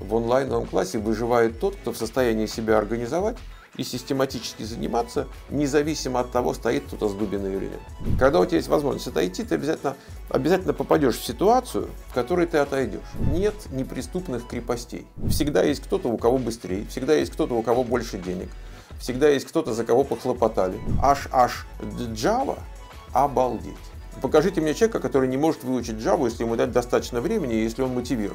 в онлайновом классе выживает тот, кто в состоянии себя организовать и систематически заниматься, независимо от того, стоит кто-то с дубиной или нет. Когда у тебя есть возможность отойти, ты обязательно попадешь в ситуацию, в которой ты отойдешь. Нет неприступных крепостей. Всегда есть кто-то, у кого быстрее, всегда есть кто-то, у кого больше денег, всегда есть кто-то, за кого похлопотали. Java – обалдеть. Покажите мне человека, который не может выучить Java, если ему дать достаточно времени и если он мотивирован.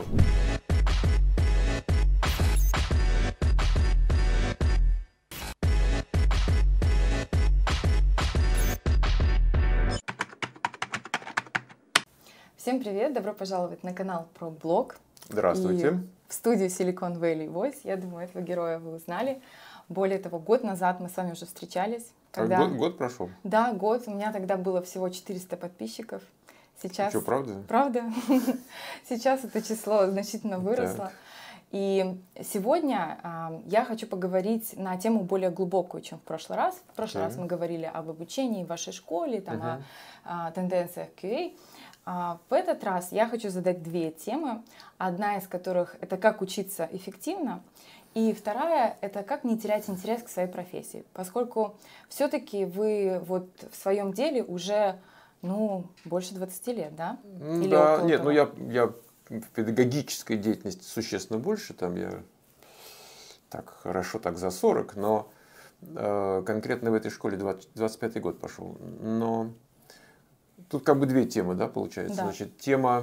Всем привет! Добро пожаловать на канал про блог. Здравствуйте. И в студию Silicon Valley Voice. Я думаю, этого героя вы узнали. Более того, год назад мы с вами уже встречались. Когда... Год прошел? Да, год. У меня тогда было всего 400 подписчиков. Сейчас... Что, правда? Правда. Сейчас это число значительно выросло. Так. И сегодня я хочу поговорить на тему более глубокую, чем в прошлый раз. В прошлый раз мы говорили об обучении в вашей школе, там, о тенденциях QA. В этот раз я хочу задать две темы. Одна из которых — это как учиться эффективно. И вторая — это как не терять интерес к своей профессии. Поскольку все-таки вы вот в своем деле уже больше 20 лет, да? Или да, нет, я в педагогической деятельности существенно больше. Там я так хорошо так за 40, но конкретно в этой школе 25-й год пошел. Но тут как бы две темы, да, получается. Да. Значит, тема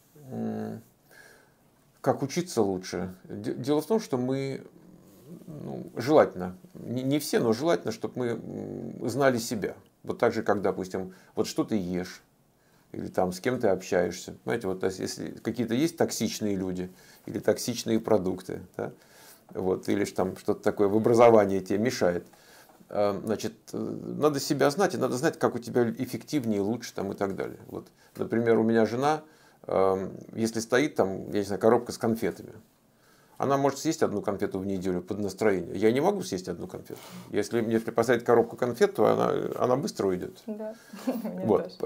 как учиться лучше. Дело в том, что мы, желательно, не все, но желательно, чтобы мы знали себя. Вот так же, как, допустим, вот что ты ешь, или там с кем ты общаешься. Знаете, вот если какие-то есть токсичные люди, или токсичные продукты, да, вот, или там что-то такое в образовании тебе мешает. Значит, надо себя знать, и надо знать, как у тебя эффективнее, лучше там, и так далее. Вот, например, у меня жена, если стоит там, я не знаю, коробка с конфетами, она может съесть одну конфету в неделю под настроение. Я не могу съесть одну конфету. Если мне поставить коробку конфет, то она быстро уйдет. Да. Вот.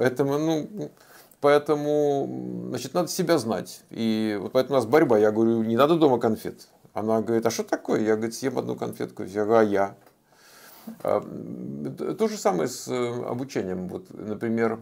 Поэтому, значит, надо себя знать. И вот поэтому у нас борьба. Я говорю, не надо дома конфет. Она говорит, а что такое? Я, говорит, съем одну конфетку. Я говорю, а я? То же самое с обучением. Вот, например,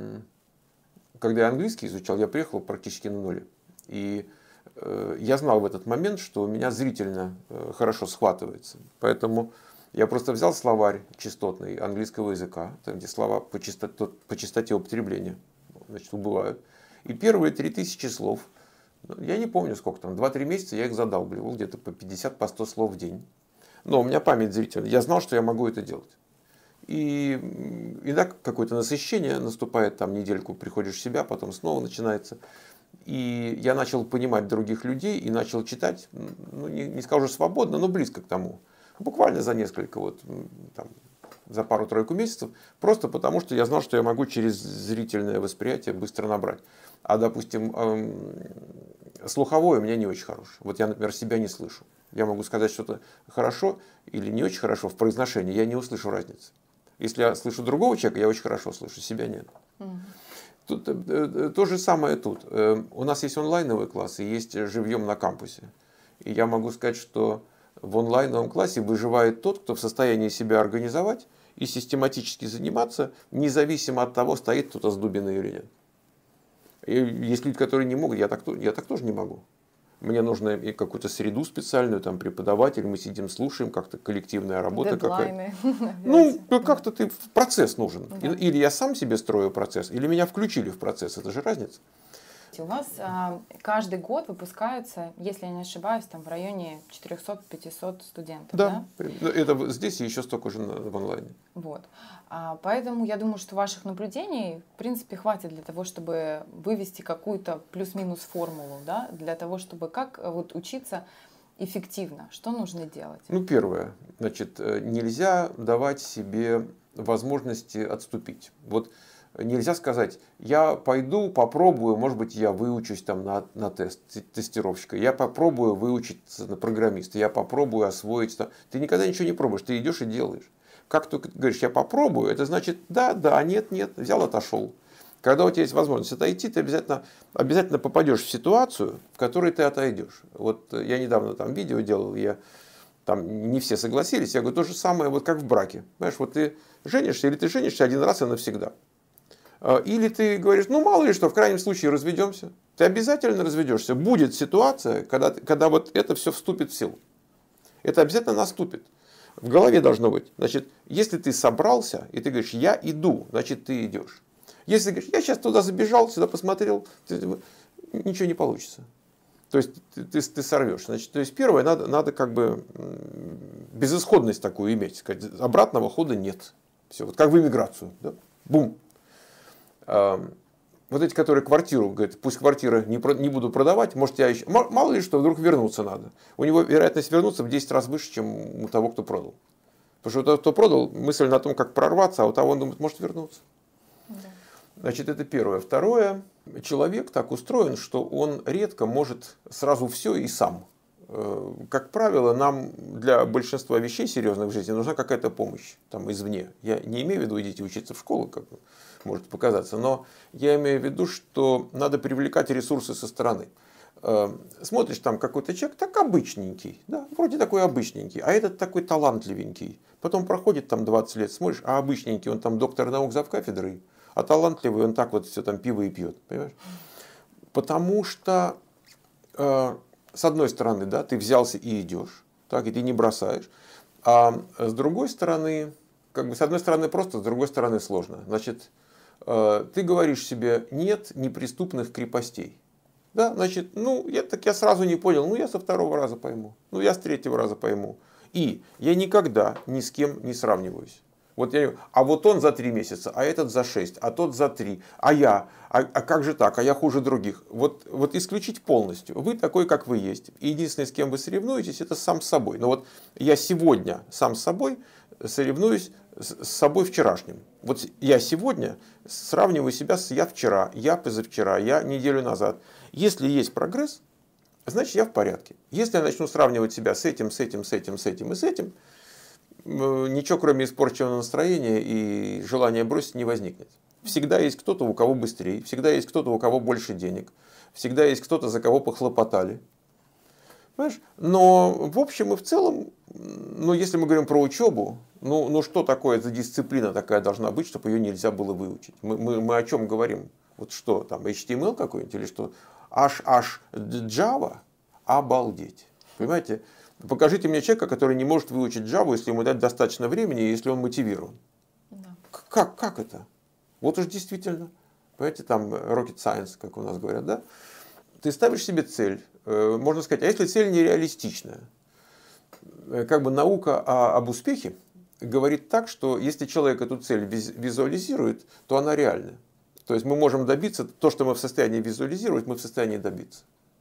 когда я английский изучал, я приехал практически на нуле. И я знал в этот момент, что у меня зрительно хорошо схватывается. Поэтому я просто взял словарь частотный английского языка, там, где слова по частоте употребления, значит, убывают. И первые 3000 слов, я не помню сколько там, 2-3 месяца я их задалбливал, где-то по 50, по 100 слов в день. Но у меня память зрительная, я знал, что я могу это делать. И иногда какое-то насыщение наступает, там недельку приходишь в себя, потом снова начинается. И я начал понимать других людей и начал читать, не скажу свободно, но близко к тому. Буквально за несколько, за пару-тройку месяцев, просто потому что я знал, что я могу через зрительное восприятие быстро набрать. А, допустим, слуховое у меня не очень хорошее. Вот я, например, себя не слышу. Я могу сказать что-то хорошо или не очень хорошо в произношении, я не услышу разницы. Если я слышу другого человека, я очень хорошо слышу, себя нет. Тут, то же самое тут. У нас есть онлайновый класс и есть живьем на кампусе. И я могу сказать, что в онлайновом классе выживает тот, кто в состоянии себя организовать и систематически заниматься, независимо от того, стоит кто-то с дубиной или нет. И есть люди, которые не могут, я так тоже не могу. Мне нужно и какую-то среду специальную, там преподаватель, мы сидим, слушаем, как-то коллективная работа какая-то. Как-то ты процесс нужен. Да. Или я сам себе строю процесс, или меня включили в процесс. Это же разница. У вас каждый год выпускаются, если я не ошибаюсь, там в районе 400-500 студентов. Да, это здесь и еще столько же в онлайне. Вот. Поэтому я думаю, что ваших наблюдений, в принципе, хватит для того, чтобы вывести какую-то плюс-минус формулу, да, для того, чтобы как вот учиться эффективно. Что нужно делать? Первое, значит, нельзя давать себе возможности отступить. Вот нельзя сказать, я пойду, попробую, может быть, я выучусь там на тестировщика, я попробую выучиться на программиста, я попробую освоить. Ты никогда ничего не пробуешь, ты идешь и делаешь. Как только ты говоришь, я попробую, это значит да, нет, взял, отошел. Когда у тебя есть возможность отойти, ты обязательно попадешь в ситуацию, в которой ты отойдешь. Вот я недавно там видео делал, там не все согласились, я говорю, то же самое, вот как в браке. Понимаешь, вот ты женишься, или ты женишься один раз и навсегда. Или ты говоришь, ну мало ли что, в крайнем случае разведемся. Ты обязательно разведешься. Будет ситуация, когда вот это все вступит в силу. Это обязательно наступит. В голове должно быть. Значит, если ты собрался, и ты говоришь, я иду, значит, ты идешь. Если ты говоришь, я сейчас туда забежал, сюда посмотрел, ничего не получится. То есть ты сорвешь. Значит, то есть первое, надо как бы безысходность такую иметь. Сказать, обратного хода нет. Все, вот как в эмиграцию. Да? Бум. Вот эти, которые квартиру, говорят, пусть квартиры не буду продавать, может, я еще... Мало ли что, вдруг вернуться надо. У него вероятность вернуться в 10 раз выше, чем у того, кто продал. Потому что у того, кто продал, мысль на том, как прорваться, а у того он думает, может вернуться. Да. Значит, это первое. Второе. Человек так устроен, что он редко может сразу все и сам. Как правило, нам для большинства вещей серьезных в жизни нужна какая-то помощь там, извне. Я не имею в виду, идите учиться в школу, как может показаться, но я имею в виду, что надо привлекать ресурсы со стороны. Смотришь, там какой-то человек так обычненький, да, вроде такой обычненький, а этот такой талантливенький. Потом проходит там 20 лет, смотришь, а обычненький, он там доктор наук завкафедрой, а талантливый, он так вот все там пиво и пьет, понимаешь? Потому что, с одной стороны, да, ты взялся и идешь, так, и ты не бросаешь, а с другой стороны, как бы с одной стороны просто, с другой стороны сложно. Значит, ты говоришь себе, нет неприступных крепостей. Да, значит, я сразу не понял, я со второго раза пойму, я с третьего раза пойму. И я никогда ни с кем не сравниваюсь. А вот он за 3 месяца, а этот за 6, а тот за 3, а как же так, а я хуже других. Вот исключить полностью. Вы такой, как вы есть. И единственное, с кем вы соревнуетесь, это сам с собой. Но вот я сегодня сам с собой соревнуюсь с собой вчерашним. Вот я сегодня сравниваю себя с я вчера, я позавчера, я неделю назад. Если есть прогресс, значит я в порядке. Если я начну сравнивать себя с этим, с этим, с этим, с этим и с этим, ничего кроме испорченного настроения и желания бросить не возникнет. Всегда есть кто-то, у кого быстрее, всегда есть кто-то, у кого больше денег, всегда есть кто-то, за кого похлопотали. Понимаешь? Но в общем и в целом, если мы говорим про учебу, что такое за дисциплина такая должна быть, чтобы ее нельзя было выучить? Мы о чем говорим? Вот что там, HTML какой-нибудь или что? Java? Обалдеть. Понимаете? Покажите мне человека, который не может выучить Java, если ему дать достаточно времени, и если он мотивирован. Да. Как это? Вот уж действительно. Понимаете, там rocket science, как у нас говорят, да? Ты ставишь себе цель, можно сказать, а если цель нереалистичная? Как бы наука об успехе говорит так, что если человек эту цель визуализирует, то она реальна. То есть мы можем добиться, то, что мы в состоянии визуализировать, мы в состоянии добиться.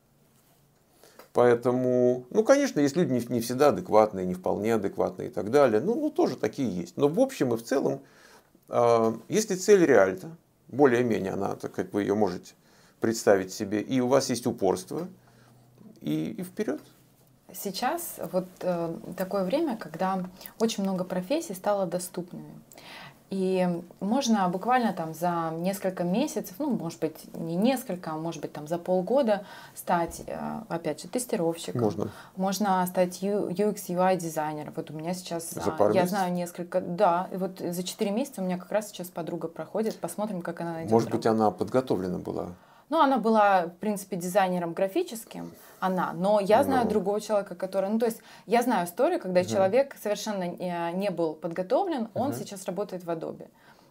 Поэтому, конечно, есть люди не всегда адекватные, не вполне адекватные и так далее. Тоже такие есть. Но в общем и в целом, если цель реальна, более-менее она, так как вы ее можете представить себе, и у вас есть упорство, и вперед. Сейчас вот такое время, когда очень много профессий стало доступными. И можно буквально там за несколько месяцев, может быть не несколько, а может быть там за полгода стать, опять же, тестировщиком. Можно стать UX, UI дизайнером. Вот у меня сейчас, я знаю несколько, да, и вот за 4 месяца у меня как раз сейчас подруга проходит, посмотрим, как она найдет. Может быть, она подготовлена была? Она была, в принципе, дизайнером графическим, но я знаю другого человека, который... то есть я знаю историю, когда человек совершенно не был подготовлен, он сейчас работает в Adobe.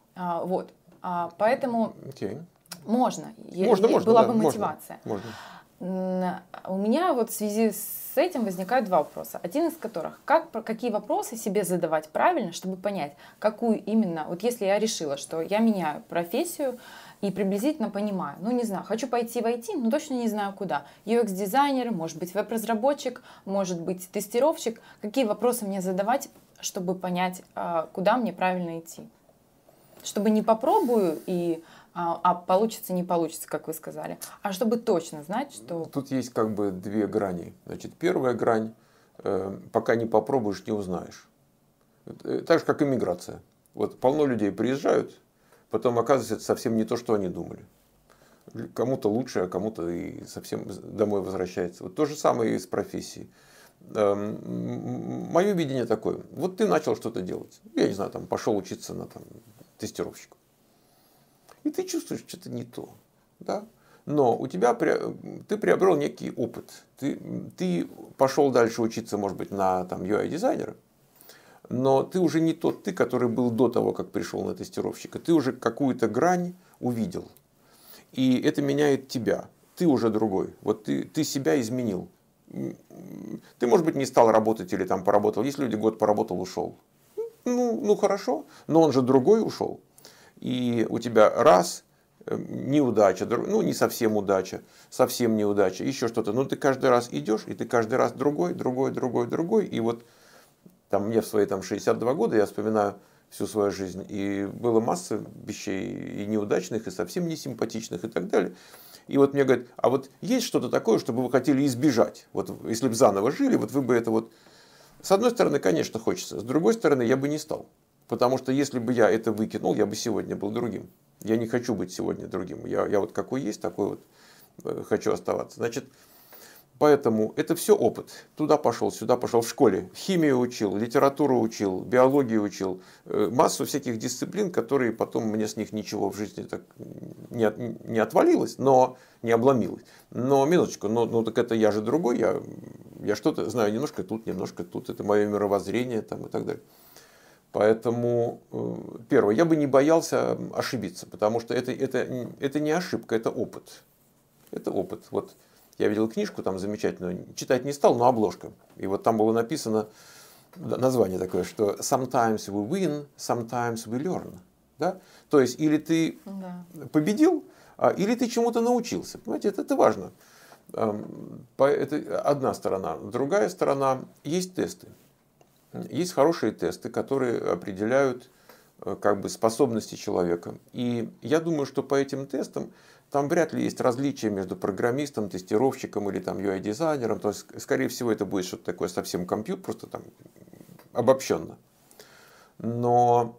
Поэтому можно, была бы мотивация. Можно. У меня вот в связи с этим возникают 2 вопроса. Один из которых, какие вопросы себе задавать правильно, чтобы понять, какую именно... Вот если я решила, что я меняю профессию, и приблизительно понимаю, не знаю, хочу пойти в IT, но точно не знаю куда. UX-дизайнер, может быть веб-разработчик, может быть тестировщик. Какие вопросы мне задавать, чтобы понять, куда мне правильно идти? Чтобы не попробую, а получится, не получится, как вы сказали, а чтобы точно знать, что... Тут есть как бы 2 грани. Значит, первая грань, пока не попробуешь, не узнаешь. Так же, как иммиграция. Вот полно людей приезжают, потом оказывается, это совсем не то, что они думали. Кому-то лучше, а кому-то и совсем домой возвращается. Вот то же самое и с профессией. Мое видение такое. Вот ты начал что-то делать. Я не знаю, там, пошел учиться на тестировщика. И ты чувствуешь, что-то не то. Да? Но у тебя ты приобрел некий опыт. Ты пошел дальше учиться, может быть, на UI-дизайнера. Но ты уже не тот ты, который был до того, как пришел на тестировщика. Ты уже какую-то грань увидел. И это меняет тебя. Ты уже другой. Вот ты себя изменил. Ты, может быть, не стал работать или там поработал. Есть люди, год поработал, ушел. Ну хорошо, но он же другой ушел. И у тебя раз неудача, ну не совсем удача, совсем неудача, еще что-то. Но ты каждый раз идешь, и ты каждый раз другой. И вот там мне в свои 62 года, я вспоминаю всю свою жизнь, и было масса вещей и неудачных, и совсем не симпатичных, и так далее. И вот мне говорят, а вот есть что-то такое, что бы вы хотели избежать? Вот если бы заново жили, вот вы бы это вот... С одной стороны, конечно, хочется. С другой стороны, я бы не стал. Потому что если бы я это выкинул, я бы сегодня был другим. Я не хочу быть сегодня другим. Я вот какой есть, такой вот хочу оставаться. Значит, поэтому это все опыт. Туда пошел, сюда пошел. В школе химию учил, литературу учил, биологию учил. Массу всяких дисциплин, которые потом мне с них ничего в жизни так не отвалилось, но не обломилось. Но минуточку, ну так это я же другой. Я что-то знаю немножко тут. Это мое мировоззрение там, и так далее. Поэтому, первое, я бы не боялся ошибиться, потому что это не ошибка, это опыт. Это опыт. Вот я видел книжку там замечательную, читать не стал, но обложка. И вот там было написано название такое, что sometimes we win, sometimes we learn. Да? То есть, или ты победил, или ты чему-то научился. Понимаете, это важно. Это одна сторона. Другая сторона, есть тесты. Есть хорошие тесты, которые определяют как бы способности человека. И я думаю, что по этим тестам там вряд ли есть различия между программистом, тестировщиком или там UI-дизайнером. То есть, скорее всего, это будет что-то такое совсем компьютер, просто там обобщенно. Но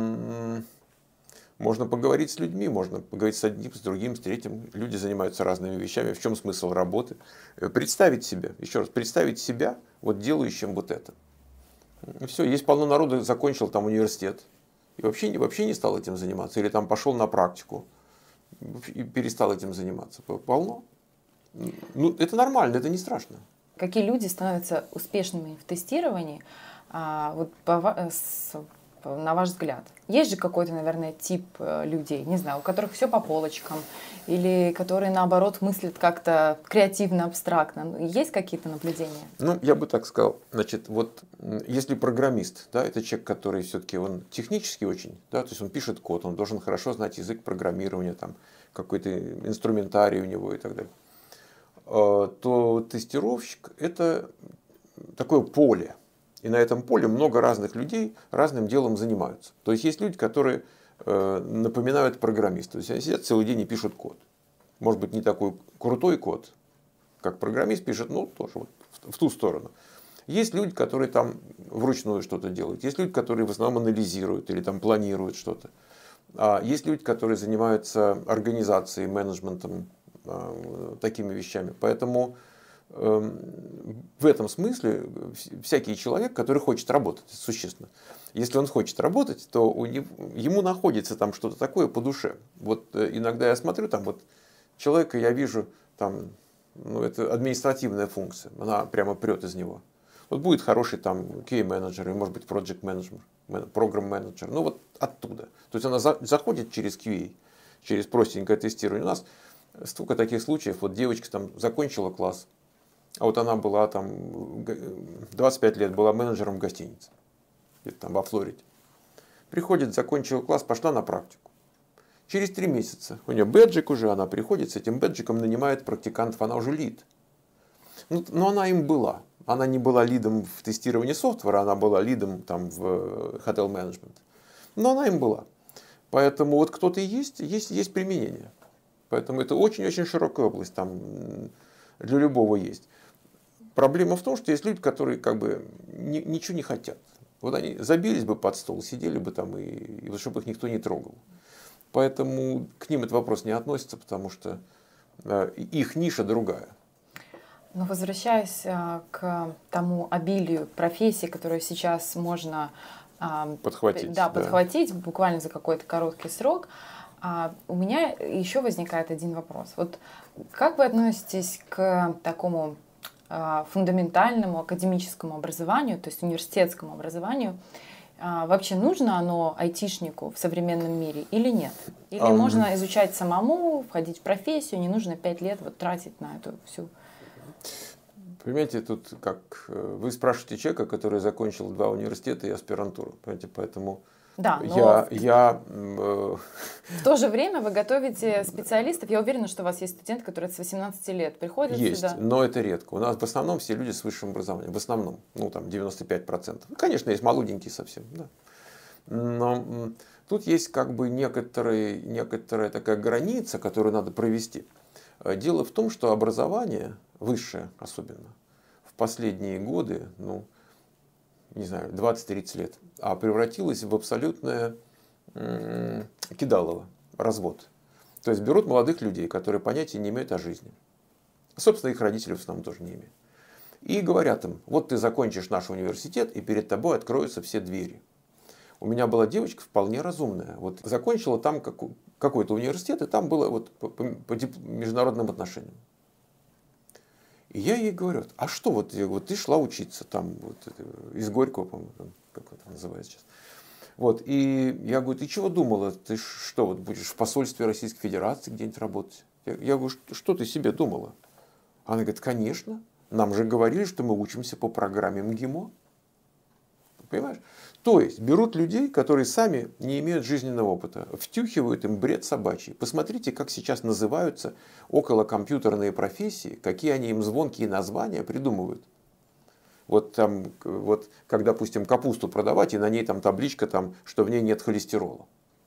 можно поговорить с людьми, можно поговорить с одним, с другим, с третьим. Люди занимаются разными вещами. В чем смысл работы? Представить себя, еще раз, представить себя вот делающим вот это. Все, есть полно народу, закончил там университет и вообще не стал этим заниматься. Или там пошел на практику и перестал этим заниматься. Полно. Ну, это нормально, это не страшно. Какие люди становятся успешными в тестировании, вот на ваш взгляд? Есть же какой-то, наверное, тип людей, не знаю, у которых все по полочкам, или которые, наоборот, мыслят как-то креативно, абстрактно. Есть какие-то наблюдения? Ну, я бы так сказал. Значит, вот если программист, да, это человек, который все-таки он технически очень, да, то есть он пишет код, он должен хорошо знать язык программирования, там, какой-то инструментарий у него и так далее, то тестировщик – это такое поле. И на этом поле много разных людей разным делом занимаются. То есть есть люди, которые напоминают программистов. То есть они сидят целый день и пишут код. Может быть, не такой крутой код, как программист пишет, но тоже вот в ту сторону. Есть люди, которые там вручную что-то делают. Есть люди, которые в основном анализируют или там планируют что-то. Есть люди, которые занимаются организацией, менеджментом, такими вещами. Поэтому в этом смысле всякий человек, который хочет работать, существенно. Если он хочет работать, то ему находится там что-то такое по душе. Вот иногда я смотрю, там вот человека я вижу, там, ну, это административная функция, она прямо прет из него. Вот будет хороший там QA-менеджер, или может быть project менеджер, программ-менеджер, ну вот оттуда. То есть она заходит через QA, через простенькое тестирование. У нас столько таких случаев, вот девочка там закончила класс, а вот она была там 25 лет, была менеджером в гостинице, где-то там во Флориде. Приходит, закончила класс, пошла на практику. Через 3 месяца у нее бэджик уже, она приходит, с этим бэджиком нанимает практикантов, она уже лид. Но она им была. Она не была лидом в тестировании софтвера, она была лидом там, в хотел-менеджмент. Но она им была. Поэтому вот кто-то есть применение. Поэтому это очень-очень широкая область, там для любого есть. Проблема в том, что есть люди, которые как бы ничего не хотят. Вот они забились бы под стол, сидели бы там, и чтобы их никто не трогал. Поэтому к ним этот вопрос не относится, потому что их ниша другая. Но возвращаясь к тому обилию профессий, которые сейчас можно подхватить, подхватить буквально за какой-то короткий срок, у меня еще возникает один вопрос. Вот как вы относитесь к такому фундаментальному академическому образованию, то есть университетскому образованию? Вообще нужно оно айтишнику в современном мире или нет? Или можно изучать самому, входить в профессию, не нужно 5 лет вот тратить на эту всю... Понимаете, тут как вы спрашиваете человека, который закончил 2 университета и аспирантуру, понимаете, поэтому да, в то же время вы готовите специалистов. Я уверена, что у вас есть студенты, которые с 18 лет приходят есть, сюда. Но это редко. У нас в основном все люди с высшим образованием. В основном, ну там 95%. Конечно, есть молоденькие совсем, да. Но тут есть как бы некоторая такая граница, которую надо провести. Дело в том, что образование, высшее особенно, в последние годы, ну, не знаю, 20-30 лет, превратилось в абсолютное кидалово, развод. То есть берут молодых людей, которые понятия не имеют о жизни. Собственно, их родители в основном тоже не имеют. И говорят им, вот ты закончишь наш университет, и перед тобой откроются все двери. У меня была девочка вполне разумная. Вот закончила там какой-то университет, и там было вот по международным отношениям. И я ей говорю, а что вот ты шла учиться там, вот, из Горького, по-моему, как это называется сейчас. Вот, и я говорю, ты чего думала, ты что, вот будешь в посольстве Российской Федерации где-нибудь работать? Я говорю, что ты себе думала? Она говорит, конечно, нам же говорили, что мы учимся по программе МГИМО. Понимаешь? То есть берут людей, которые сами не имеют жизненного опыта, втюхивают им бред собачий. Посмотрите, как сейчас называются околокомпьютерные профессии, какие они им звонкие названия придумывают. Вот там, вот, как, допустим, капусту продавать, и на ней там табличка, там, что в ней нет холестерола.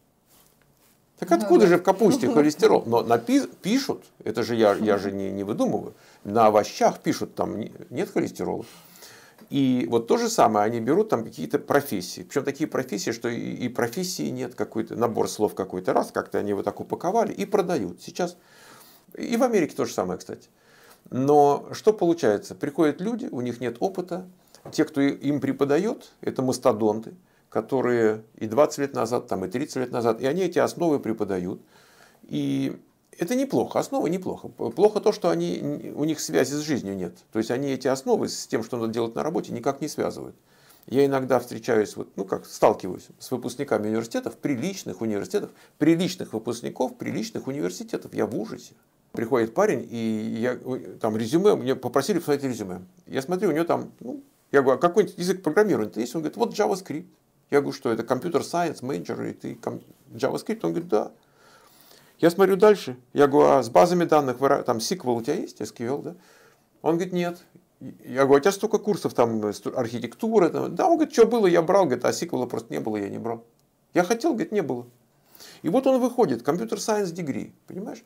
Так откуда же в капусте холестерол? Но пишут, это же я же не выдумываю, на овощах пишут, там нет холестерола. И вот то же самое, они берут там какие-то профессии. Причем такие профессии, что и профессии нет, какой-то набор слов какой-то раз, как-то они его так упаковали и продают. Сейчас и в Америке то же самое, кстати. Но что получается? Приходят люди, у них нет опыта. Те, кто им преподает, это мастодонты, которые и 20 лет назад, там, и 30 лет назад, и они эти основы преподают. И это неплохо, основы неплохо. Плохо то, что у них связи с жизнью нет. То есть они эти основы с тем, что надо делать на работе, никак не связывают. Я иногда встречаюсь, сталкиваюсь с выпускниками университетов, приличных выпускников, приличных университетов. Я в ужасе. Приходит парень, и там резюме, мне попросили посмотреть резюме. Я смотрю, у него там, я говорю, а какой-нибудь язык программирования есть? Он говорит, вот JavaScript. Я говорю, что это Computer Science, менеджер, и ты JavaScript? Он говорит, да. Я смотрю дальше, я говорю, а с базами данных, там SQL у тебя есть, SQL, да? Он говорит, нет. Я говорю, у тебя столько курсов, там, архитектура, там. Да, он говорит, что было, я брал, говорит, а SQL просто не было, я не брал. Я хотел, говорит, не было. И вот он выходит, Computer Science Degree, понимаешь?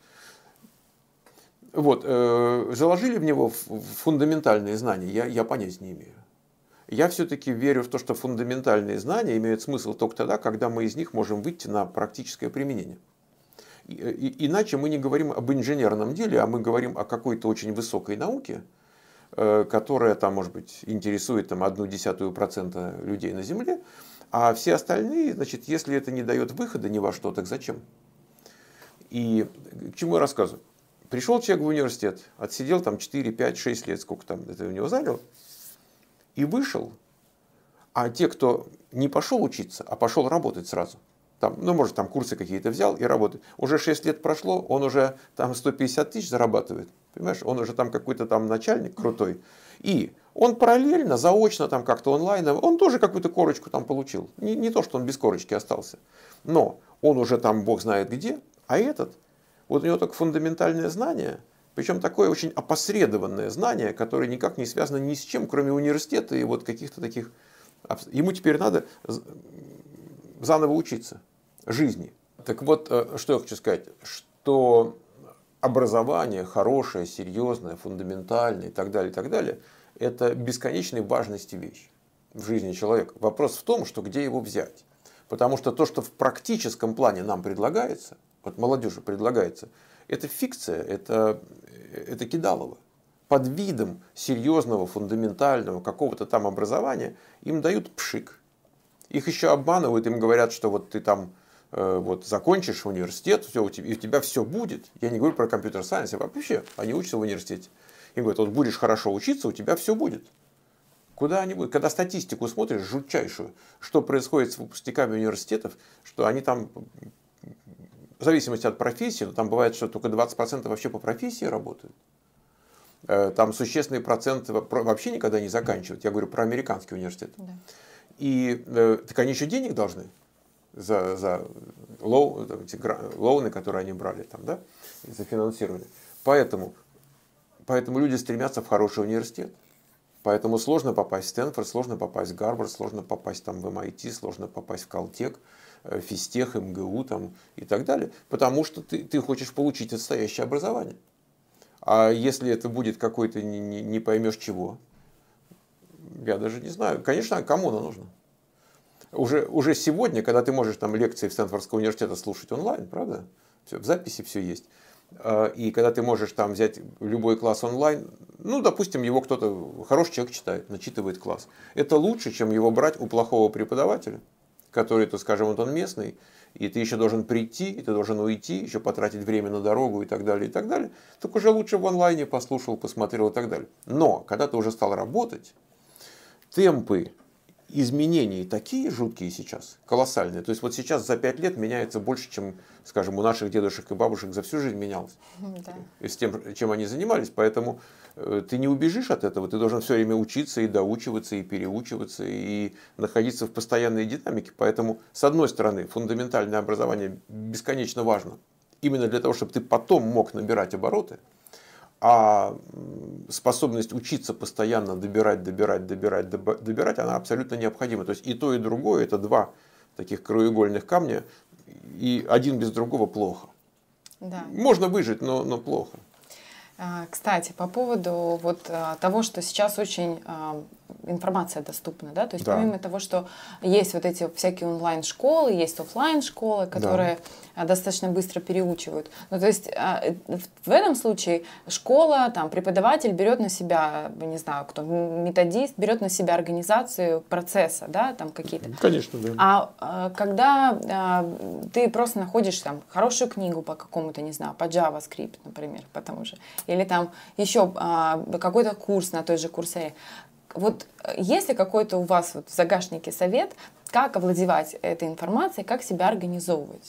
Вот, заложили в него фундаментальные знания, я понятия не имею. Я все-таки верю в то, что фундаментальные знания имеют смысл только тогда, когда мы из них можем выйти на практическое применение. Иначе мы не говорим об инженерном деле, а мы говорим о какой-то очень высокой науке, которая, там, может быть, интересует там, 0,1% людей на Земле, а все остальные, значит, если это не дает выхода ни во что, так зачем? И к чему я рассказываю? Пришел человек в университет, отсидел там 4, 5, 6 лет, сколько там это у него заняло, и вышел, а те, кто не пошел учиться, а пошел работать сразу, там, может, там курсы какие-то взял и работает. Уже 6 лет прошло, он уже там 150 тысяч зарабатывает. Понимаешь, он уже там какой-то там начальник крутой. И он параллельно, заочно, там как-то онлайн, он тоже какую-то корочку там получил. Не то, что он без корочки остался. Но он уже там бог знает где, а этот, вот у него только фундаментальное знание, причем такое очень опосредованное знание, которое никак не связано ни с чем, кроме университета и вот каких-то таких... Ему теперь надо заново учиться жизни. Так вот, что я хочу сказать, что образование хорошее, серьезное, фундаментальное и так далее, это бесконечной важности вещь в жизни человека. Вопрос в том, что где его взять. Потому что то, что в практическом плане нам предлагается, вот молодежи предлагается, это фикция, это кидалово. Под видом серьезного, фундаментального какого-то там образования им дают пшик. Их еще обманывают, им говорят, что вот ты там вот закончишь университет, все, и у тебя все будет. Я не говорю про компьютер-сайенс, а вообще они учатся в университете. Им говорят, вот будешь хорошо учиться, у тебя все будет. Куда они будут? Когда статистику смотришь, жутчайшую, что происходит с выпускниками университетов, что они там, в зависимости от профессии, но там бывает, что только 20% вообще по профессии работают. Там существенный процент вообще никогда не заканчивают. Я говорю про американский университет. Да. И так они еще денег должны за лоуны, которые они брали там, да, и зафинансировали. Поэтому люди стремятся в хороший университет. Поэтому сложно попасть в Стэнфорд, сложно попасть в Гарвард, сложно попасть там, в MIT, сложно попасть в Калтех, Физтех, МГУ там, и так далее. Потому что ты хочешь получить настоящее образование. А если это будет какой-то не поймешь чего, я даже не знаю. Конечно, кому оно нужно? Уже сегодня, когда ты можешь там лекции в Стэнфордского университета слушать онлайн, правда? Все, в записи все есть. И когда ты можешь там взять любой класс онлайн, ну, допустим, его кто-то, хороший человек читает, начитывает класс. Это лучше, чем его брать у плохого преподавателя, который, то, скажем, вот он местный, и ты еще должен прийти, и ты должен уйти, еще потратить время на дорогу и так далее, и так далее. Так уже лучше в онлайне послушал, посмотрел и так далее. Но, когда ты уже стал работать, темпы изменений такие жуткие сейчас, колоссальные. То есть вот сейчас за 5 лет меняется больше, чем, скажем, у наших дедушек и бабушек за всю жизнь менялось. Да. И с тем, чем они занимались. Поэтому ты не убежишь от этого. Ты должен все время учиться и доучиваться, и переучиваться, и находиться в постоянной динамике. Поэтому, с одной стороны, фундаментальное образование бесконечно важно. Именно для того, чтобы ты потом мог набирать обороты. А способность учиться постоянно, добирать, она абсолютно необходима. То есть и то, и другое, это два таких краеугольных камня, и один без другого плохо. Да. Можно выжить, но плохо. Кстати, по поводу вот того, что сейчас очень информация доступна, да, то есть помимо того, что есть вот эти всякие онлайн-школы, есть офлайн-школы, которые достаточно быстро переучивают. Ну, то есть в этом случае школа, там, преподаватель берет на себя, не знаю, кто, методист, берет на себя организацию процесса, да, там какие-то. Конечно, да. А когда ты просто находишь там хорошую книгу по какому-то, не знаю, по JavaScript, например, по тому же, или там еще какой-то курс на той же Coursera. Вот есть ли какой-то у вас вот в загашнике совет, как овладевать этой информацией, как себя организовывать?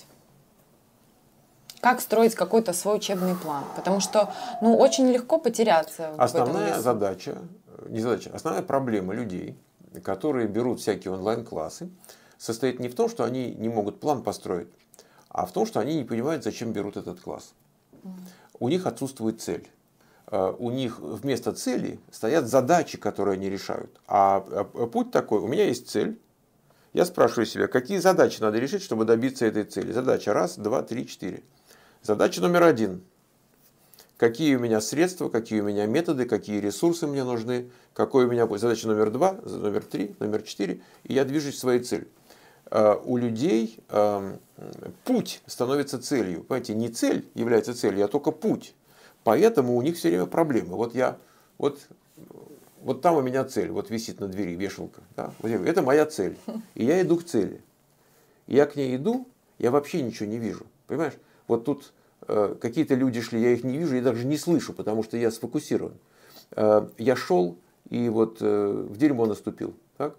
Как строить какой-то свой учебный план? Потому что, ну, очень легко потеряться. Основная задача, не задача, основная проблема людей, которые берут всякие онлайн-классы, состоит не в том, что они не могут план построить, а в том, что они не понимают, зачем берут этот класс. У них отсутствует цель. У них вместо цели стоят задачи, которые они решают. А путь такой, у меня есть цель. Я спрашиваю себя, какие задачи надо решить, чтобы добиться этой цели. Задача 1, 2, 3, 4. Задача номер 1. Какие у меня средства, какие у меня методы, какие ресурсы мне нужны. Какой у меня задача номер 2, номер 3, номер 4. И я движусь к своей цели. У людей путь становится целью. Понимаете, не цель является целью, а только путь. Поэтому у них все время проблемы. Вот там у меня цель, вот висит на двери вешалка. Да? Это моя цель. И я иду к цели. Я к ней иду, я вообще ничего не вижу. Понимаешь? Вот тут какие-то люди шли, я их не вижу, я даже не слышу, потому что я сфокусирован. Я шел и вот в дерьмо наступил. Так?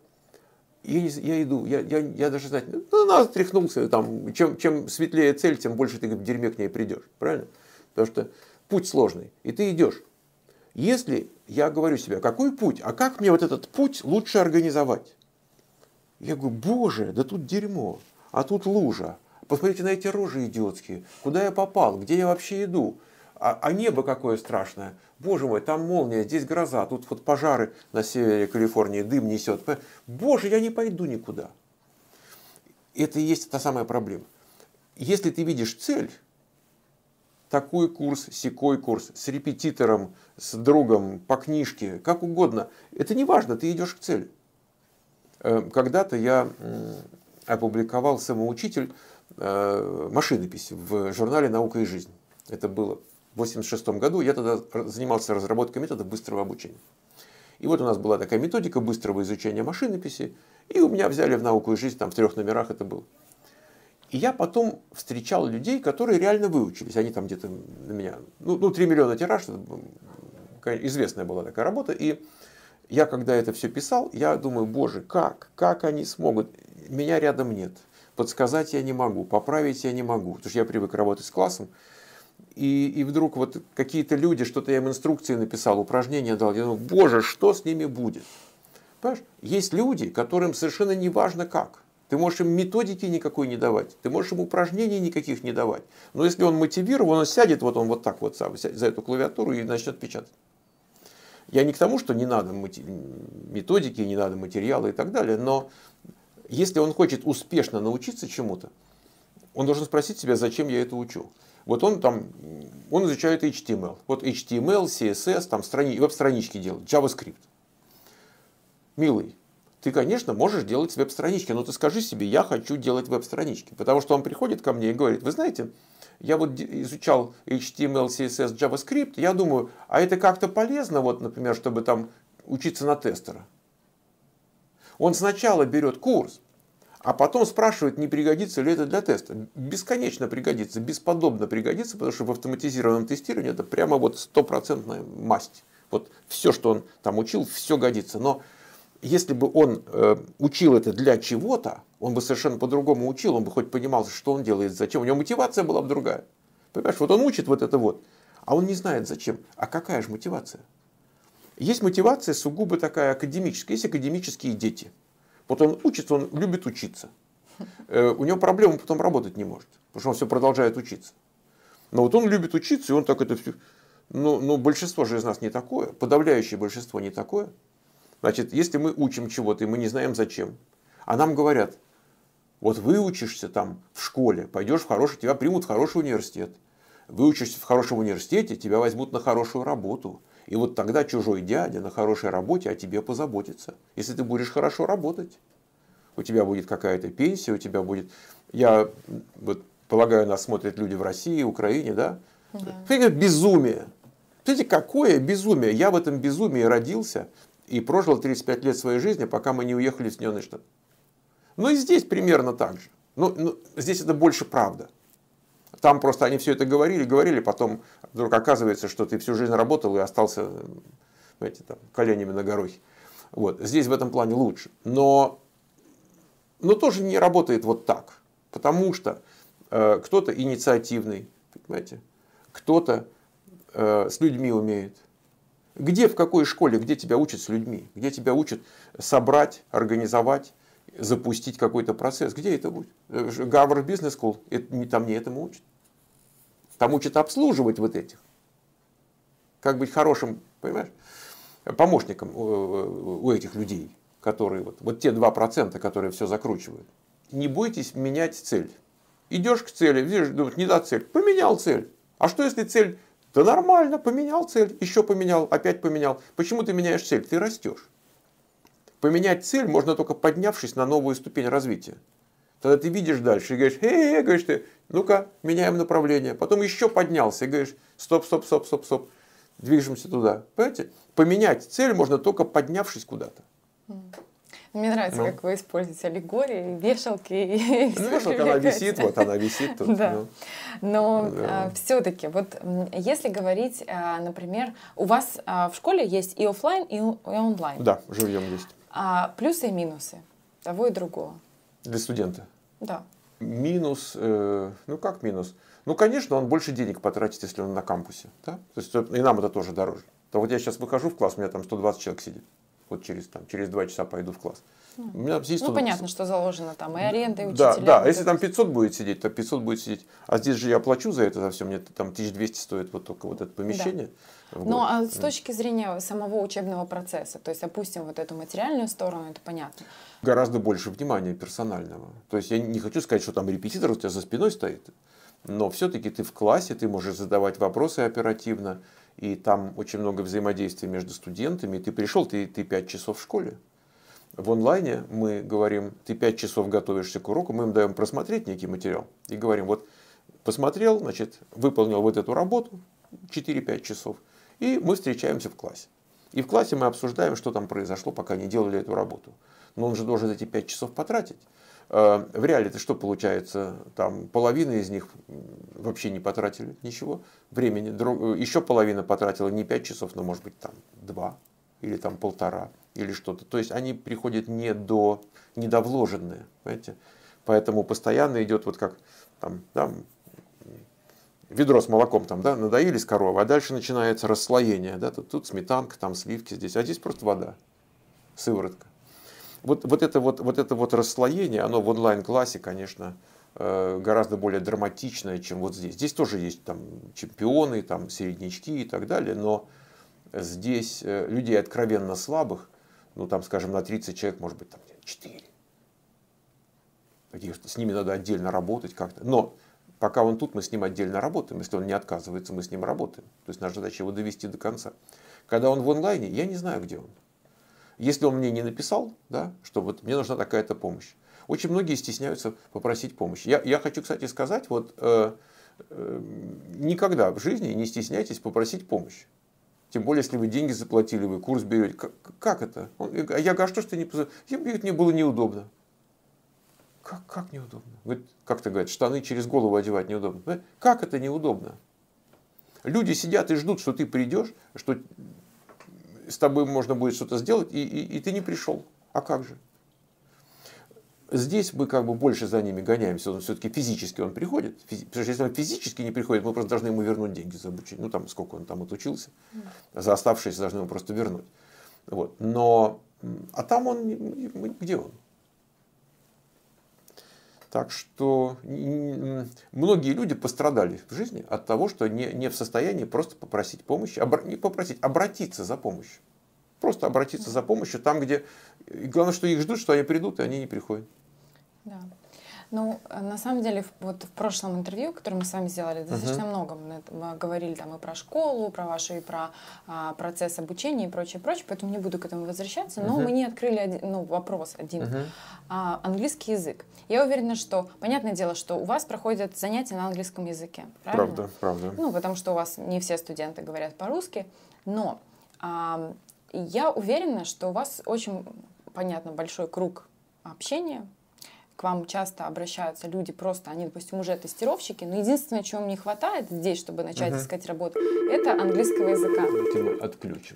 Я иду, я даже знать, тряхнулся. Там, чем светлее цель, тем больше ты в дерьме к ней придешь. Правильно? Потому что путь сложный, и ты идешь. Если я говорю себе, какой путь, а как мне вот этот путь лучше организовать? Я говорю, боже, да тут дерьмо, а тут лужа. Посмотрите на эти рожи идиотские. Куда я попал, где я вообще иду? А небо какое страшное. Боже мой, там молния, здесь гроза, тут вот пожары на севере Калифорнии, дым несет. Боже, я не пойду никуда. Это и есть та самая проблема. Если ты видишь цель, такой курс, сякой курс, с репетитором, с другом, по книжке, как угодно. Это не важно, ты идешь к цели. Когда-то я опубликовал самоучитель машинопись в журнале «Наука и жизнь». Это было в 1986 году. Я тогда занимался разработкой методов быстрого обучения. И вот у нас была такая методика быстрого изучения машинописи. И у меня взяли в «Науку и жизнь», там в 3 номерах это было. И я потом встречал людей, которые реально выучились. Они там где-то на меня... 3 миллиона тираж, известная была такая работа. И я, когда это все писал, я думаю, боже, как они смогут? Меня рядом нет. Подсказать я не могу, поправить я не могу. Потому что я привык работать с классом. И вдруг вот какие-то люди, что-то я им инструкции написал, упражнения дал. Я думаю, боже, что с ними будет? Понимаешь? Есть люди, которым совершенно не важно как. Ты можешь им методики никакой не давать. Ты можешь им упражнений никаких не давать. Но если он мотивирован, он сядет он вот так вот сам, за эту клавиатуру и начнет печатать. Я не к тому, что не надо методики, не надо материалы и так далее. Но если он хочет успешно научиться чему-то, он должен спросить себя, зачем я это учу. Вот он изучает HTML. Вот HTML, CSS, там веб-странички делает, JavaScript. Милый, ты, конечно, можешь делать веб-странички, но ты скажи себе, я хочу делать веб-странички. Потому что он приходит ко мне и говорит, вы знаете, я вот изучал HTML, CSS, JavaScript, я думаю, а это как-то полезно, вот, например, чтобы там учиться на тестера. Он сначала берет курс, а потом спрашивает, не пригодится ли это для теста. Бесконечно пригодится, бесподобно пригодится, потому что в автоматизированном тестировании это прямо вот 100% масть. Вот все, что он там учил, все годится. Но если бы он учил это для чего-то, он бы совершенно по-другому учил, он бы хоть понимал, что он делает, зачем. У него мотивация была бы другая. Понимаешь, вот он учит вот это вот, а он не знает зачем. А какая же мотивация? Есть мотивация сугубо такая академическая, есть академические дети. Вот он учится, он любит учиться. У него проблемы, он потом работать не может, потому что он все продолжает учиться. Но вот он любит учиться, и он так это все... Но большинство же из нас не такое, подавляющее большинство не такое. Значит, если мы учим чего-то, и мы не знаем зачем, а нам говорят, вот выучишься там в школе, пойдешь тебя примут в хороший университет. Выучишься в хорошем университете, тебя возьмут на хорошую работу. И вот тогда чужой дядя на хорошей работе о тебе позаботится. Если ты будешь хорошо работать, у тебя будет какая-то пенсия, у тебя будет... Я вот, полагаю, нас смотрят люди в России, Украине, да? Это безумие. Смотрите, какое безумие. Я в этом безумии родился и прожил 35 лет своей жизни, пока мы не уехали в Соединенные Штаты. Ну и здесь примерно так же. Но здесь это больше правда. Там просто они все это говорили, потом вдруг оказывается, что ты всю жизнь работал и остался, знаете, там, коленями на горохе. Вот. Здесь в этом плане лучше. Но тоже не работает вот так. Потому что кто-то инициативный, понимаете, кто-то с людьми умеет. Где, в какой школе, где тебя учат с людьми? Где тебя учат собрать, организовать, запустить какой-то процесс? Где это будет? Harvard Business School, там не этому учат. Там учат обслуживать вот этих. Как быть хорошим, понимаешь, помощником у этих людей, которые вот те 2%, которые все закручивают. Не бойтесь менять цель. Идешь к цели, видишь, думаешь, не та цель, поменял цель. А что если цель? Да нормально, поменял цель, еще поменял, опять поменял. Почему ты меняешь цель? Ты растешь. Поменять цель можно только поднявшись на новую ступень развития. Тогда ты видишь дальше и говоришь, говоришь ты, ну-ка, меняем направление. Потом еще поднялся и говоришь, стоп, движемся туда. Понимаете? Поменять цель можно только поднявшись куда-то. Мне нравится, как вы используете аллегории, вешалки. Вешалка, она висит, вот она висит тут. Да. Но все-таки, вот если говорить, например, у вас в школе есть и офлайн, и онлайн. Да, живьем есть. Плюсы и минусы того и другого. Для студента? Да. Минус, как минус? Ну, конечно, он больше денег потратит, если он на кампусе. Да? То есть, и нам это тоже дороже. То вот я сейчас выхожу в класс, у меня там 120 человек сидит. Вот через 2 часа пойду в класс. У меня здесь понятно, что заложено там и аренда, и учителя. Да, если там 500 будет сидеть, то 500 будет сидеть. А здесь же я плачу за это, за все. Мне там 1200 стоит вот только вот это помещение. Да. Ну, а с точки зрения самого учебного процесса, то есть опустим вот эту материальную сторону, это понятно. Гораздо больше внимания персонального. То есть я не хочу сказать, что там репетитор у тебя за спиной стоит. Но все-таки ты в классе, ты можешь задавать вопросы оперативно. И там очень много взаимодействия между студентами. Ты пришел, ты 5 часов в школе. В онлайне мы говорим, ты 5 часов готовишься к уроку, мы им даем просмотреть некий материал и говорим, вот посмотрел, значит, выполнил вот эту работу 4-5 часов, и мы встречаемся в классе. И в классе мы обсуждаем, что там произошло, пока не делали эту работу. Но он же должен эти 5 часов потратить. В реале-то что получается? Там половина из них вообще не потратили ничего времени. Еще половина потратила не 5 часов, но может быть там 2 или там 1,5 или что-то. То есть они приходят недовложенные. Понимаете? Поэтому постоянно идет вот как там, да, ведро с молоком, там, да, надоелись коровы, а дальше начинается расслоение. Да, тут сметанка, там сливки, здесь, а здесь просто вода, сыворотка. Вот это расслоение, оно в онлайн-классе, конечно, гораздо более драматичное, чем вот здесь. Здесь тоже есть там чемпионы, там середнячки и так далее, но здесь людей откровенно слабых, ну там, скажем, на 30 человек, может быть, там 4. Таких, что с ними надо отдельно работать как-то. Но пока он тут, мы с ним отдельно работаем. Если он не отказывается, мы с ним работаем. То есть наша задача его довести до конца. Когда он в онлайне, я не знаю, где он. Если он мне не написал, да, что вот мне нужна такая-то помощь. Очень многие стесняются попросить помощи. Я хочу, кстати, сказать, вот никогда в жизни не стесняйтесь попросить помощь. Тем более, если вы деньги заплатили, вы курс берете. Как это? Я говорю, а что ж ты не позвонил? Мне было неудобно. Как неудобно? Как ты говоришь, штаны через голову одевать неудобно. Как это неудобно? Люди сидят и ждут, что ты придешь, что с тобой можно будет что-то сделать, и ты не пришел. А как же? Здесь мы как бы больше за ними гоняемся. Он все-таки физически он приходит. Потому что если он физически не приходит, мы просто должны ему вернуть деньги за обучение. Ну, там, сколько он там отучился. За оставшиеся должны ему просто вернуть. Вот. Но, а там он, где он? Так что многие люди пострадали в жизни от того, что не в состоянии просто попросить помощи, не попросить, обратиться за помощью. Просто обратиться за помощью там, где... И главное, что их ждут, что они придут, и они не приходят. Да. Ну, на самом деле, вот в прошлом интервью, которое мы с вами сделали, достаточно много мы говорили там и про школу, про вашу, и про процесс обучения и прочее, прочее, поэтому не буду к этому возвращаться, но мы не открыли вопрос один. Английский язык. Я уверена, что, понятное дело, что у вас проходят занятия на английском языке, правильно? Правда. Ну, потому что у вас не все студенты говорят по-русски, но я уверена, что у вас очень, понятно, большой круг общения. К вам часто обращаются люди просто, они, допустим, уже тестировщики, но единственное, чего им не хватает здесь, чтобы начать искать работу, это английского языка. Давайте мы отключим.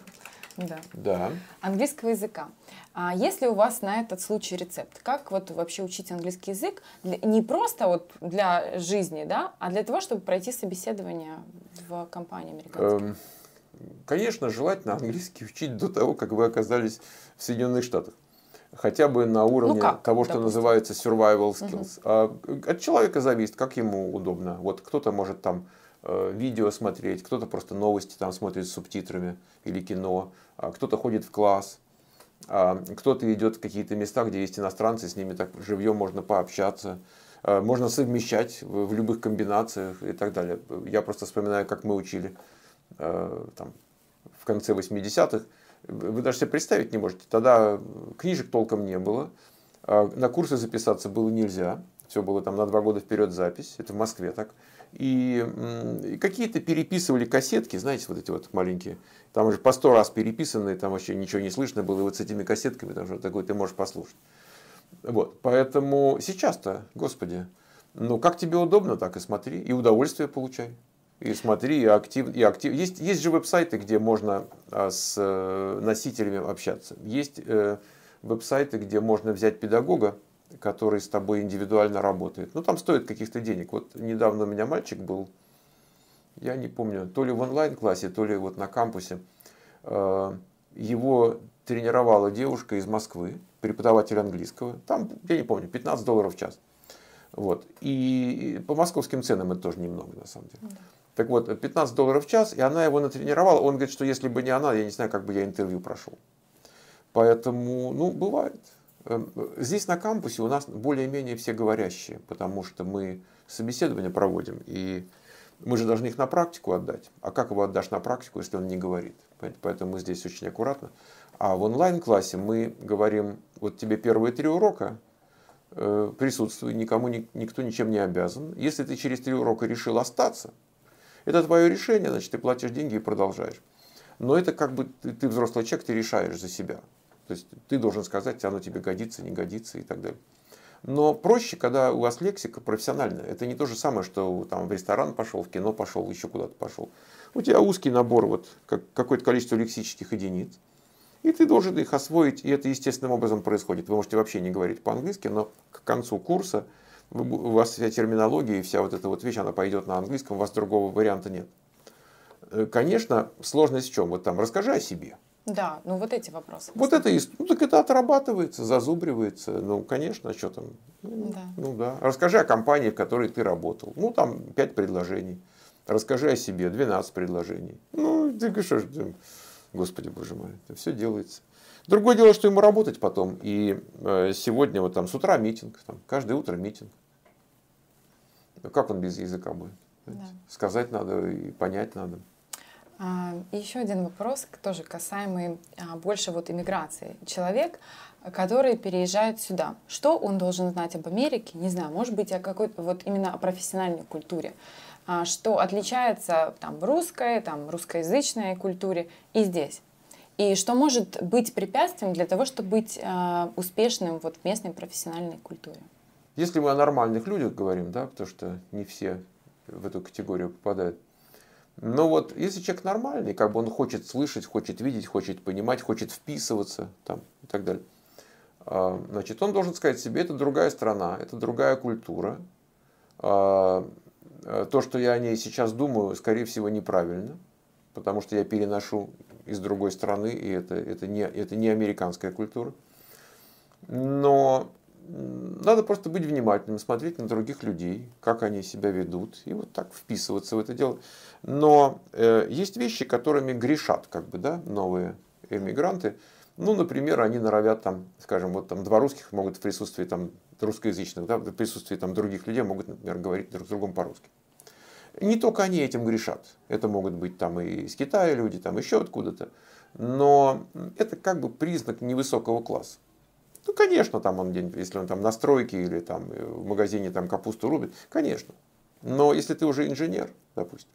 Да. Английского языка. А есть ли у вас на этот случай рецепт? Как вот вообще учить английский язык? Не просто вот для жизни, да, а для того, чтобы пройти собеседование в компании американской? Конечно, желательно английский учить до того, как вы оказались в Соединенных Штатах. Хотя бы на уровне того, что называется survival skills. От человека зависит, как ему удобно. Вот кто-то может там видео смотреть, кто-то просто новости там смотрит с субтитрами или кино, кто-то ходит в класс, кто-то идет в какие-то места, где есть иностранцы, с ними так живьем можно пообщаться. Можно совмещать в любых комбинациях и так далее. Я просто вспоминаю, как мы учили там, в конце 80-х. Вы даже себе представить не можете. Тогда книжек толком не было. На курсы записаться было нельзя. Все было там на 2 года вперед запись. Это в Москве так. И какие-то переписывали кассетки, знаете, вот эти вот маленькие. Там уже по 100 раз переписанные, там вообще ничего не слышно было. И вот с этими кассетками, там же такой ты можешь послушать. Вот. Поэтому сейчас-то, господи, ну как тебе удобно, так и смотри. И удовольствие получай. И смотри, и актив. Есть же веб-сайты, где можно с носителями общаться. Есть веб-сайты, где можно взять педагога, который с тобой индивидуально работает. Ну, там стоит каких-то денег. Вот недавно у меня мальчик был, я не помню, то ли в онлайн-классе, то ли вот на кампусе. Его тренировала девушка из Москвы, преподаватель английского. Там, я не помню, $15 в час. Вот. И по московским ценам это тоже немного, на самом деле. Так вот, $15 в час, и она его натренировала. Он говорит, что если бы не она, я не знаю, как бы я интервью прошел. Поэтому, ну, бывает. Здесь на кампусе у нас более-менее все говорящие, потому что мы собеседование проводим, и мы же должны их на практику отдать. А как его отдашь на практику, если он не говорит? Поэтому мы здесь очень аккуратно. А в онлайн-классе мы говорим, вот тебе первые 3 урока, присутствуй, никому никто ничем не обязан. Если ты через 3 урока решил остаться, это твое решение, значит, ты платишь деньги и продолжаешь. Но это как бы ты взрослый человек, ты решаешь за себя. То есть ты должен сказать, оно тебе годится, не годится и так далее. Но проще, когда у вас лексика профессиональная. Это не то же самое, что там в ресторан пошел, в кино пошел, еще куда-то пошел. У тебя узкий набор, вот, какое-то количество лексических единиц. И ты должен их освоить, и это естественным образом происходит. Вы можете вообще не говорить по-английски, но к концу курса у вас вся терминология и вся вот эта вот вещь, она пойдет на английском, у вас другого варианта нет. Конечно, сложность в чем? Вот там, расскажи о себе. Да, ну вот эти вопросы. Вот это, ну так это отрабатывается, зазубривается. Ну, конечно, что там? Да. Ну да. Расскажи о компании, в которой ты работал. Ну, там 5 предложений. Расскажи о себе, 12 предложений. Ну, ты что ж, Господи, Боже мой, это все делается. Другое дело, что ему работать потом. И сегодня вот там с утра митинг, там, каждое утро митинг. Ну, как он без языка будет? Да. Сказать надо и понять надо. И еще один вопрос, тоже касаемый больше вот иммиграции. Человек, который переезжает сюда, что он должен знать об Америке? Не знаю, может быть, о какой-то вот именно о профессиональной культуре. Что отличается там в русской, там русскоязычной культуре и здесь. И что может быть препятствием для того, чтобы быть успешным вот в местной профессиональной культуре? Если мы о нормальных людях говорим, да, потому что не все в эту категорию попадают. Но вот если человек нормальный, как бы он хочет слышать, хочет видеть, хочет понимать, хочет вписываться там, и так далее, значит, он должен сказать себе, это другая страна, это другая культура. То, что я о ней сейчас думаю, скорее всего, неправильно, потому что я переношу из другой страны, и это не американская культура. Но надо просто быть внимательным, смотреть на других людей, как они себя ведут, и вот так вписываться в это дело. Но есть вещи, которыми грешат как бы, да, новые эмигранты. Ну, например, они норовят, там, скажем, вот там 2 русских могут в присутствии там, русскоязычных, да, в присутствии там, других людей могут, например, говорить друг с другом по-русски. Не только они этим грешат. Это могут быть там и из Китая люди, там еще откуда-то. Но это как бы признак невысокого класса. Ну, конечно, там он, если он там на стройке или там в магазине там капусту рубит, конечно. Но если ты уже инженер, допустим,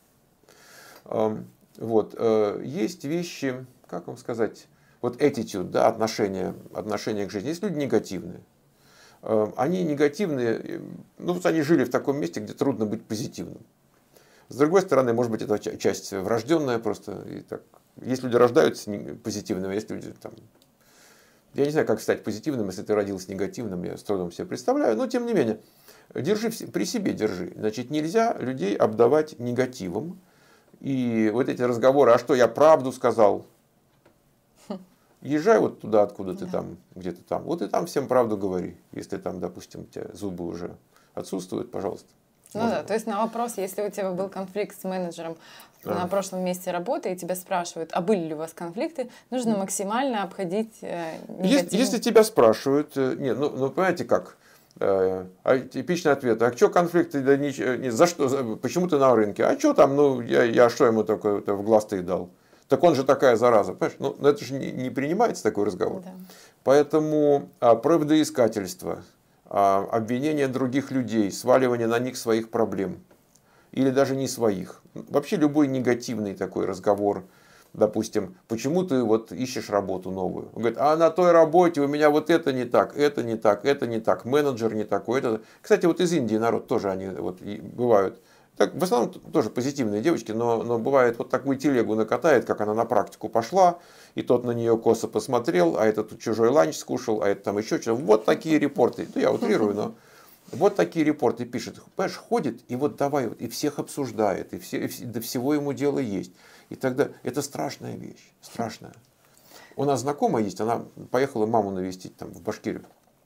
вот, есть вещи, как вам сказать, вот attitude, да, отношение к жизни. Есть люди негативные. Они негативные, ну, вот они жили в таком месте, где трудно быть позитивным. С другой стороны, может быть, это часть врожденная просто. И так. Есть люди рождаются позитивными, есть люди там... Я не знаю, как стать позитивным, если ты родился негативным, я с трудом себе представляю, но тем не менее, держи при себе, держи. Значит, нельзя людей обдавать негативом. И вот эти разговоры, а что, я правду сказал? Езжай вот туда, откуда ты там, где-то там. Вот и там всем правду говори. Если там, допустим, у тебя зубы уже отсутствуют, пожалуйста. Ну да, то есть на вопрос, если у тебя был конфликт с менеджером на прошлом месте работы, и тебя спрашивают, а были ли у вас конфликты, нужно максимально обходить негатив. Если тебя спрашивают, нет, ну понимаете как, типичный ответ, а что конфликты, да за что, почему ты на рынке, а что там, ну я что ему такое в глаз-то и дал. Так он же такая зараза, понимаешь? Ну, это же не принимается такой разговор. Да. Поэтому правдоискательство, обвинение других людей, сваливание на них своих проблем. Или даже не своих. Вообще любой негативный такой разговор. Допустим, почему ты вот ищешь работу новую? Он говорит, а на той работе у меня вот это не так, это не так, это не так, менеджер не такой. Это... Кстати, вот из Индии народ тоже они вот бывают. Так, в основном тоже позитивные девочки, но бывает вот такую телегу накатает, как она на практику пошла, и тот на нее косо посмотрел, а этот чужой ланч скушал, а это там еще что-то. Вот такие репорты. Ну, я утрирую, но вот такие репорты пишет. Понимаешь, ходит и вот давай, и всех обсуждает, и до всего ему дело есть. И тогда это страшная вещь, страшная. У нас знакомая есть, она поехала маму навестить там в Башкирию,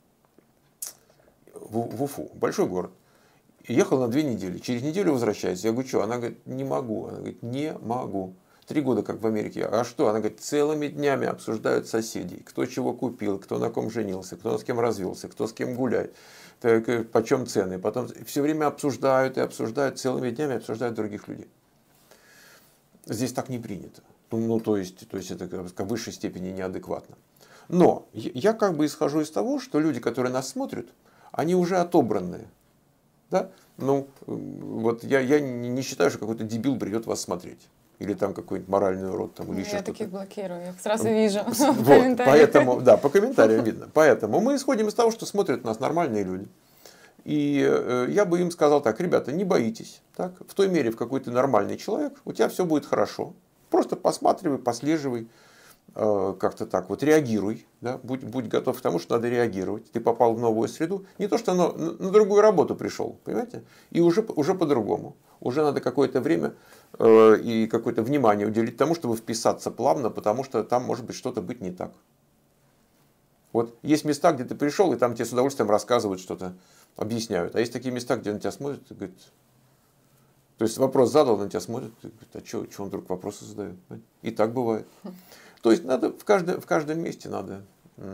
в Уфу, большой город. И ехала на 2 недели. Через неделю возвращается. Я говорю, что? Она говорит, не могу. Она говорит, не могу. 3 года как в Америке. А что? Она говорит, целыми днями обсуждают соседей. Кто чего купил, кто на ком женился, кто с кем развелся, кто с кем гуляет, почем цены. Потом все время обсуждают и обсуждают, целыми днями обсуждают других людей. Здесь так не принято. То есть это в высшей степени неадекватно. Но я как бы исхожу из того, что люди, которые нас смотрят, они уже отобранные. Да? Вот я не считаю, что какой-то дебил придет вас смотреть. Или там какой-нибудь моральный урод. Там, или я таких блокирую, я их сразу вижу в вот, комментариях. Поэтому, да, по комментариям видно. Поэтому мы исходим из того, что смотрят нас нормальные люди. И я бы им сказал так: ребята, не боитесь. Так? В той мере, в какой ты нормальный человек, у тебя все будет хорошо. Просто посматривай, послеживай, как-то так вот реагируй. Да? Будь готов к тому, что надо реагировать. Ты попал в новую среду. Не то, что на другую работу пришел, понимаете? И уже по-другому. Уже надо какое-то время и какое-то внимание уделить тому, чтобы вписаться плавно, потому что там может быть что-то быть не так. Вот есть места, где ты пришел, и там тебе с удовольствием рассказывают что-то, объясняют. А есть такие места, где на тебя смотрят и говорят... То есть вопрос задал, на тебя смотрят, и говорят: а что он вдруг вопросы задает? И так бывает. То есть надо в каждом месте надо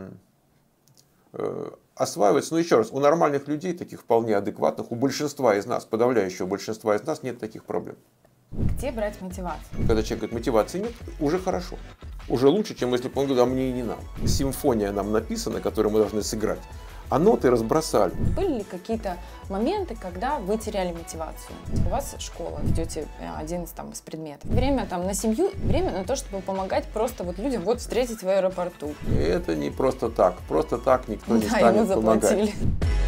осваиваться. Но еще раз, у нормальных людей, таких вполне адекватных, у большинства из нас, подавляющего большинства из нас, нет таких проблем. Где брать мотивацию? Когда человек говорит, мотивации нет, уже хорошо. Уже лучше, чем если бы он говорил: а мне и не надо. Симфония нам написана, которую мы должны сыграть, а ноты разбросали. Были ли какие-то моменты, когда вы теряли мотивацию? У вас школа, идете один из предметов. Время там на семью, время на то, чтобы помогать просто вот людям вот встретить в аэропорту. И это не просто так. Просто так никто не Да, станет ему заплатили. помогать.